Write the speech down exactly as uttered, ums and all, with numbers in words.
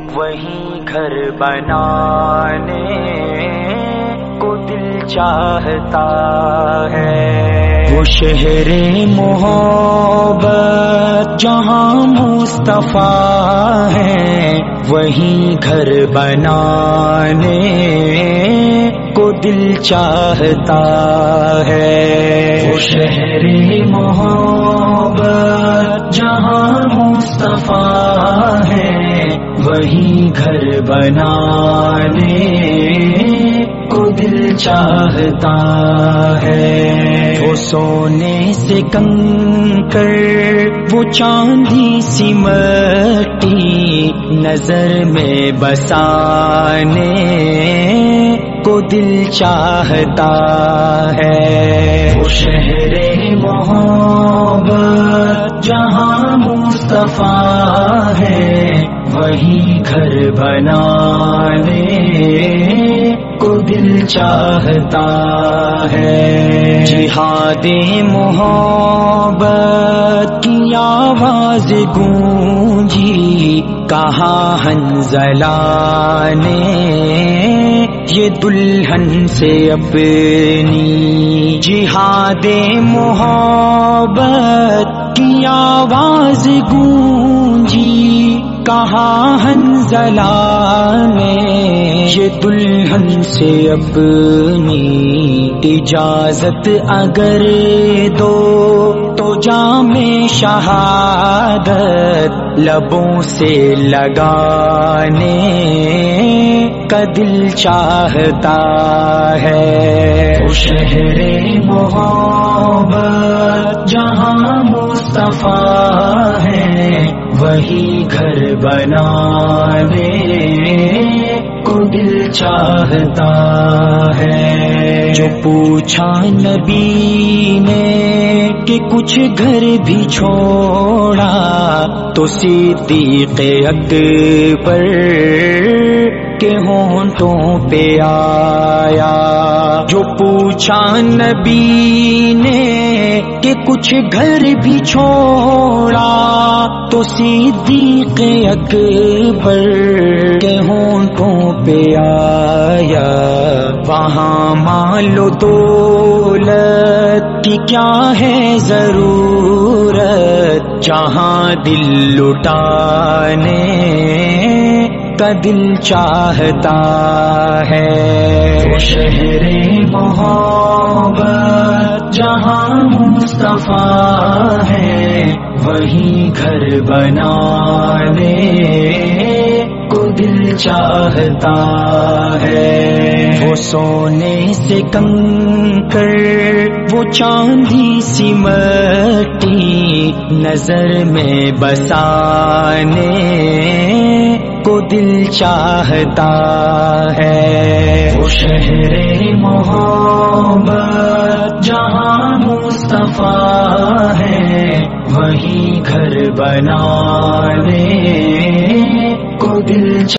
وہیں گھر بنانے کو دل چاہتا ہے۔ وہ شہر محبت جہاں مصطفیٰ ہے، وہیں گھر بنانے کو دل چاہتا ہے۔ وہ شہر محبت جہاں مصطفیٰ ہے، وہیں گھر بنانے کو دل چاہتا ہے۔ وہ سونے سے کنکر، وہ چاندی سی مٹی، نظر میں بسانے کو دل چاہتا ہے۔ وہ شہر محبت جہاں مصطفیٰ ہے، وہیں گھر بنانے کو دل چاہتا ہے۔ جہاد محبت کی آواز گونجی، کہا حنظلہ نے یہ دلہن سے اپنی۔ جہاد محبت کی آواز گونجی، کہا حنظلہ نے یہ دلہن سے اپنی۔ اجازت اگر دو تو جام شہادت لبوں سے لگانے کا دل چاہتا ہے۔ وہ شہر محبت جہاں مصطفیٰ ہے، وہی گھر بنانے کو دل چاہتا ہے۔ جو پوچھا نبی نے کہ کچھ گھر بھی چھوڑا، تو صدیق اکبر کے ہونٹوں پہ آیا۔ جو پوچھا نبی نے کہ کچھ گھر بھی چھوڑا، تو صدیق اکبر کے ہونٹوں پہ آیا۔ وہاں مال و دولت کی کیا ہے ضرورت، جہاں دل لٹانے کا دل چاہتا ہے۔ وہ شہر محبت جہاں مصطفیٰ ہے، وہیں گھر بنانے کو دل چاہتا ہے۔ وہ سونے سے کنکر، وہ چاندی سی مٹی، نظر میں بسانے کو دل چاہتا ہے۔ وہ شہر محبت جہاں مصطفیٰ ہے، وہیں گھر بنانے کو دل